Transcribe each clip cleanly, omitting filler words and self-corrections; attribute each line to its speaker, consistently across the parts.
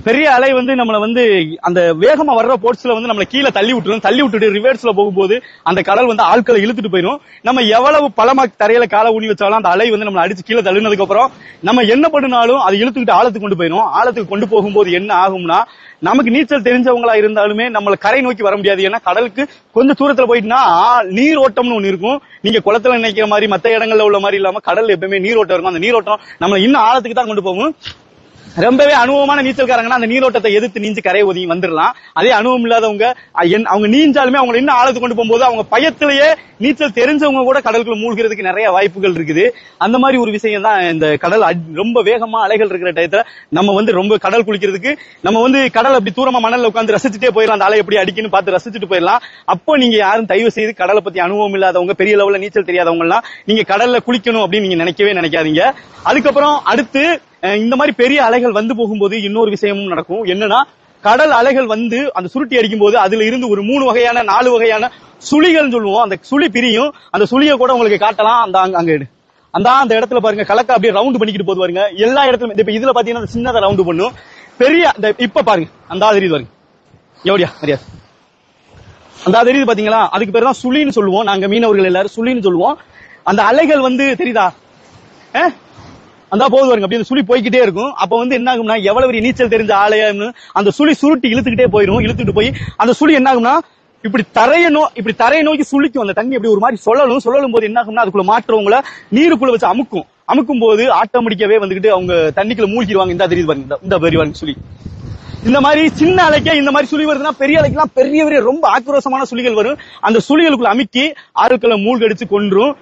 Speaker 1: பெரிய அலை வந்து நம்மள வந்து அந்த வேகமா வர்ற போர்ட்ஸ்ல வந்து நம்மள கீழே தள்ளி விட்டுட்டு ரிவர்ஸ்ல போகும்போது அந்த கடல் வந்து ஆட்களை இழுத்துட்டு போயிடும். நம்ம எவ்வளவு பலமா தரையில காலை ஊனி வச்சாலும் அந்த அலை வந்து நம்மள அடிச்சு கீழே தள்ளினதுக்கு அப்புறம் நம்ம என்ன பண்ணினாலும் அது இழுத்துக்கிட்டு ஆழத்துக்கு கொண்டு போயிடும். ஆழத்துக்கு கொண்டு போகும்போது என்ன ஆகும்னா, நமக்கு நீச்சல் தெரிஞ்சவங்களா இருந்தாலுமே நம்மள கரை நோக்கி வர முடியாது. ஏன்னா கடலுக்கு கொஞ்சம் தூரத்துல போயிட்டுனா நீர் ஓட்டம்னு ஒண்ணு இருக்கும். நீங்க குளத்துல நினைக்கிற மாதிரி மத்த இடங்கள்ல உள்ள மாதிரி இல்லாம கடல் எப்பவுமே நீரோட்டம் இருக்கும். அந்த நீரோட்டம் நம்ம இன்னும் ஆழத்துக்கு தான் கொண்டு போகும். ரொம்பவே அனுபவமான நீச்சல்காரங்கன்னா அந்த நீரோட்டத்தை எதிர்த்து நீஞ்சு கரையை ஒதுங்கி வந்துடலாம். அதே அனுபவம் இல்லாதவங்க அவங்க நீஞ்சாலுமே அவங்க இன்னும் ஆழத்துக்கு கொண்டு போகும்போது அவங்க பயத்திலேயே நீச்சல் தெரிஞ்சவங்க கூட கடலுக்குள்ள மூழ்கிறதுக்கு நிறைய வாய்ப்புகள் இருக்குது. அந்த மாதிரி ஒரு விஷயம் தான் இந்த கடல். ரொம்ப வேகமா அலைகள் இருக்கிற டயத்துல நம்ம வந்து ரொம்ப கடல் குளிக்கிறதுக்கு நம்ம வந்து கடல் அப்படி தூரமா மணல்ல உட்காந்து ரசிச்சுட்டே போயிடலாம். அந்த அலை எப்படி அடிக்குன்னு பார்த்து ரசிச்சுட்டு போயிடலாம். அப்போ நீங்க யாரும் தயவு செய்து கடலை பத்தி அனுபவம் இல்லாதவங்க, பெரிய லெவல்ல நீச்சல் தெரியாதவங்க எல்லாம் நீங்க கடல்ல குளிக்கணும் அப்படின்னு நீங்க நினைக்கவே நினைக்காதீங்க. அதுக்கப்புறம் அடுத்து இந்த மாதிரி பெரிய அலைகள் வந்து போகும்போது இன்னொரு விஷயமும் நடக்கும். என்னன்னா, கடல் அலைகள் வந்து அந்த சுருட்டி அடிக்கும் போது அதுல இருந்து ஒரு 3 வகையான 4 வகையான சுழிகள் சொல்லுவோம். அந்த சுழி பிரியும். அந்த சுழியை கூட உங்களுக்கு காட்டலாம். அந்த இடத்துல பாருங்க, கலக்க அப்படியே ரவுண்ட் பண்ணிக்கிட்டு போது பாருங்க. எல்லா இடத்துலயும் இப்ப இதுல பாத்தீங்கன்னா சின்னதா ரவுண்ட் பண்ணும். பெரிய இப்ப பாருங்க, அந்த தெரியுது பாருங்க, எவ்வளியா நிறையா அந்த தெரியுது பாத்தீங்களா? அதுக்கு பேர் தான் சுழின்னு சொல்லுவோம். நாங்க மீனவர்கள் எல்லாரும் சுழின்னு சொல்லுவோம். அந்த அலைகள் வந்து தெரியுதா? அந்த போது வருங்க, அப்படி அந்த சுழி போய்கிட்டே இருக்கும். அப்ப வந்து என்ன ஆகும்னா, எவ்வளவு பெரிய நீச்சல் தெரிஞ்ச ஆலயம்னு அந்த சுழி சுருட்டி இழுத்துக்கிட்டே போயிடும். இழுத்துட்டு போய் அந்த சுழி என்ன ஆகும்னா, இப்படி தரையை நோக்கி சுழிக்கும். அந்த தண்ணி அப்படி ஒரு மாதிரி சொல்லலும் போது என்ன ஆகும்னா, அதுக்குள்ள மாற்றவங்கள நீருக்குள்ள வச்சு அமுக்கும் போது ஆட்டோமேட்டிக்காவே வந்துகிட்டு அவங்க தண்ணிக்குள்ள மூழ்கிடுவாங்க. இந்த தெரியுது பாருங்க, இந்த பெரிய சுழி. இந்த மாதிரி சின்ன அலைக்கே இந்த மாதிரி சுழி வருதுன்னா, பெரிய அலைக்கெல்லாம் பெரிய ரொம்ப ஆக்ரோஷமான சுழிகள் வரும். அந்த சுழிகளுக்குள்ள அமுக்கி ஆட்களை மூழ்கடிச்சு கொன்றும்.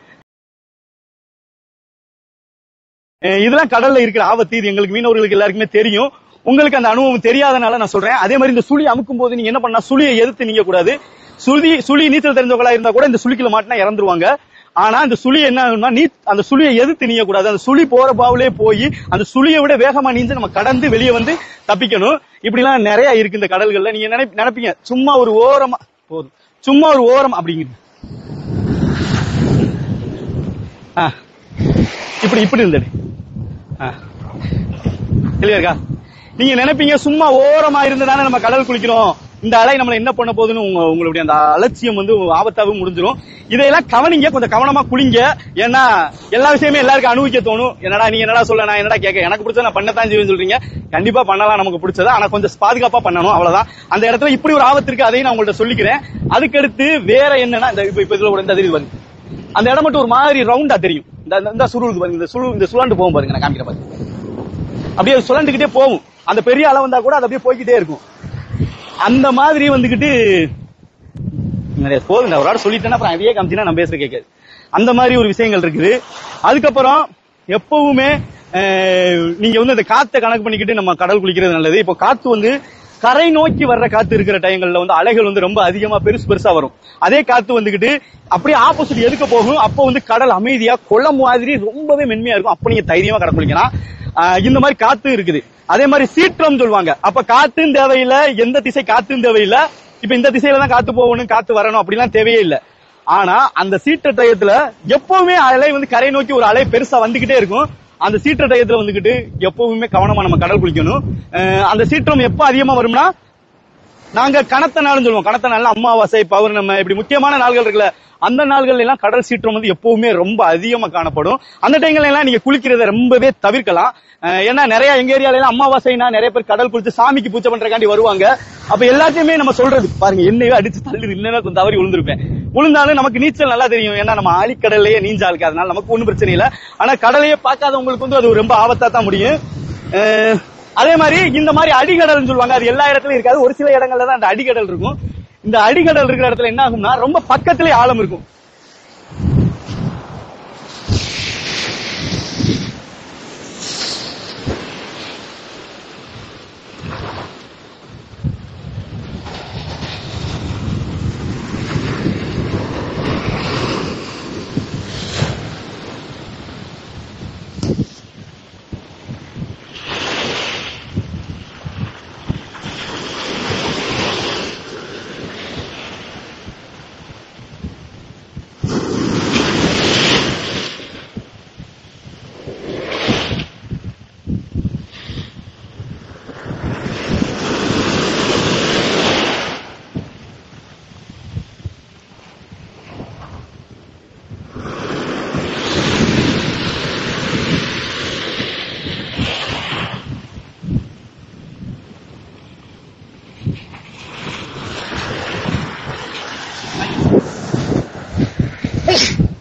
Speaker 1: இதெல்லாம் கடல்ல இருக்கிற ஆபத்து. இது எங்களுக்கு மீனவர்களுக்கு எல்லாருக்குமே தெரியும். உங்களுக்கு அந்த அனுபவம் தெரியாதனால நான் சொல்றேன். அதே மாதிரி இந்த சுழி அமுக்கும் போது நீங்க என்ன பண்ணா, சுழியை எதிர்த்து நீங்க கூடாது. சுழி நீச்சல் தெரிஞ்சவங்களா இருந்தா கூட இந்த சுழிக்குள்ள மாட்டினா இறந்துருவாங்க. ஆனா இந்த சுழி என்ன ஆகும்னா, அந்த சுழியை எதிர்த்து நீங்க கூடாது. அந்த சுழி போற பாவிலே போய் அந்த சுழியை விட வேகமா நீந்து நம்ம கடந்து வெளியே வந்து தப்பிக்கணும். இப்படி எல்லாம் நிறைய இருக்கு இந்த கடல்கள்ல. நீங்க நினைப்பீங்க சும்மா ஒரு ஓரமா போதும், சும்மா ஒரு ஓரம் அப்படிங்கிறது. இப்படி இருந்தது தெளிவா இருக்கா? நீங்க நினைப்பீங்க சும்மா ஓரமா இருந்ததானே நம்ம கடல் குளிக்கிறோம், இந்த அலை நம்மள என்ன பண்ண போகுதுன்னு உங்களுடைய அந்த அலட்சியம் வந்து ஆபத்தாவும் முடிஞ்சிடும். இதையெல்லாம் கவனிங்க, கொஞ்சம் கவனமா குளிங்க. ஏன்னா எல்லா விஷயமே எல்லாருக்கும் அனுபவிக்க தோணும். என்னடா நீ என்னடா சொல்ல, நான் என்னடா கேட்க, எனக்கு பிடிச்சத நான் பண்ணத்தான் செய்வேன்னு சொல்றீங்க. கண்டிப்பா பண்ணலாம் நமக்கு பிடிச்சதா, ஆனா கொஞ்சம் பாதுகாப்பா பண்ணணும், அவ்வளவுதான். அந்த இடத்துல இப்படி ஒரு ஆபத்து இருக்கு, அதையும் நான் உங்கள்ட்ட சொல்லிக்கிறேன். அதுக்கடுத்து வேற என்னன்னா, இப்ப இதுல கூட இந்த தெரியுது பாருங்க, அந்த இடம் மட்டும் ஒரு மாதிரி ரவுண்டா தெரியும். இந்த சுருள் பாருங்க, இந்த சுழண்டு போகும் பாருங்க, நான் காமிக்கிற பாருங்க. அப்படியே சுழண்டுகிட்டே போகும். அந்த பெரிய அளவு வந்தா கூட அது அப்படியே போய்கிட்டே இருக்கும். அந்த மாதிரி வந்துகிட்டு நிறைய போதுங்க, ஒரு ஆள் சொல்லிட்டேன்னா அப்புறம் அதையே காமிச்சினா நம்ம பேசுற கேட்காது. அந்த மாதிரி ஒரு விஷயங்கள் இருக்குது. அதுக்கப்புறம் எப்பவுமே நீங்க வந்து அந்த காத்தை கணக்கு பண்ணிக்கிட்டு நம்ம கடல் குளிக்கிறது நல்லது. இப்போ காத்து வந்து கரை நோக்கி வர்ற காத்து இருக்கிற டைங்கள்ல வந்து அலைகள் வந்து ரொம்ப அதிகமா பெருசா வரும். அதே காத்து வந்துகிட்டு அப்படியே ஆப்போசிட் எதுக்க போகும். அப்போ வந்து கடல் அமைதியா குளம் மாதிரி ரொம்பவே மென்மையா இருக்கும். அப்ப நீங்க தைரியமா கடல் குளிக்கலாம். இந்த மாதிரி காத்து இருக்குது. அதே மாதிரி சீற்றம் சொல்லுவாங்க. அப்ப காத்தும் தேவையில்லை, எந்த திசை காத்தும் தேவையில்லை. இப்ப இந்த திசையில தான் காத்து போகணும், காத்து வரணும் அப்படிலாம் தேவையே இல்லை. ஆனா அந்த சீற்ற டயத்துல எப்பவுமே அலை வந்து கரை நோக்கி ஒரு அலை பெருசா வந்துகிட்டே இருக்கும். அந்த சீற்ற டயத்துல வந்துகிட்டு எப்பவுமே கவனமா நம்ம கடல் குளிக்கணும். அந்த சீற்றம் எப்ப அதிகமா வரும்னா, நாங்க கனத்த நாள்னு சொல்லுவோம். கனத்த நாள் அமாவாசை, பௌர்ணமி, இப்படி முக்கியமான நாள்கள் இருக்குல்ல, அந்த நாள்கள் எல்லாம் கடல் சீற்றம் வந்து எப்பவுமே ரொம்ப அதிகமா காணப்படும். அந்த டைம்ல எல்லாம் நீங்க குளிக்கிறத ரொம்பவே தவிர்க்கலாம். ஏன்னா நிறைய எங்க ஏரியால எல்லாம் அமாவாசைனா நிறைய பேர் கடல் குளிச்சு சாமிக்கு பூஜை பண்றதுக்காண்டி வருவாங்க. அப்ப எல்லாத்தையுமே நம்ம சொல்றது பாருங்க, என்னையோ அடிச்சு தள்ளி இல்லைன்னா கொஞ்சம் தவறி விழுந்திருப்பேன். விழுந்தாலும் நமக்கு நீச்சல் நல்லா தெரியும். ஏன்னா நம்ம ஆழிக்கடல்லையே நீஞ்சாளுக்கு, அதனால நமக்கு ஒன்றும் பிரச்சனை இல்லை. ஆனா கடலையே பார்க்காதவங்களுக்கு வந்து அது ரொம்ப ஆபத்தா தான் முடியும். அதே மாதிரி இந்த மாதிரி அடிகடல் சொல்லுவாங்க. அது எல்லா இடத்துலயும் இருக்காது, ஒரு சில இடங்கள்ல தான் அந்த அடிகடல் இருக்கும். இந்த அடிகடல் இருக்கிற இடத்துல என்ன ஆகும்னா, ரொம்ப பக்கத்திலே ஆழம் இருக்கும்.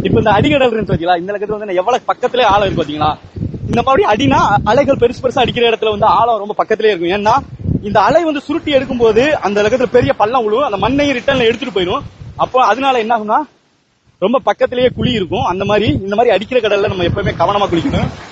Speaker 1: இப்ப இந்த அடிக்கடல் இருக்கு பாத்தீங்களா, இந்த இடத்துல வந்து எவ்வளவு பக்கத்திலே ஆழம் இருக்கு பாத்தீங்களா. இந்த மாதிரி அடினா அலைகள் பெருசு பெருசா அடிக்கிற இடத்துல வந்து ஆழம் ரொம்ப பக்கத்திலே இருக்கும். ஏன்னா இந்த அலை வந்து சுருட்டி எடுக்கும் போது அந்த இடத்துல பெரிய பள்ளம் விழுவும், அந்த மண்ணையும் ரிட்டர்ன்ல எடுத்துட்டு போயிடும். அப்போ அதனால என்ன ஆகும்னா ரொம்ப பக்கத்திலேயே குழி இருக்கும். அந்த மாதிரி இந்த மாதிரி அடிக்கிற கடல்ல நம்ம எப்பவுமே கவனமா குளிக்கணும்.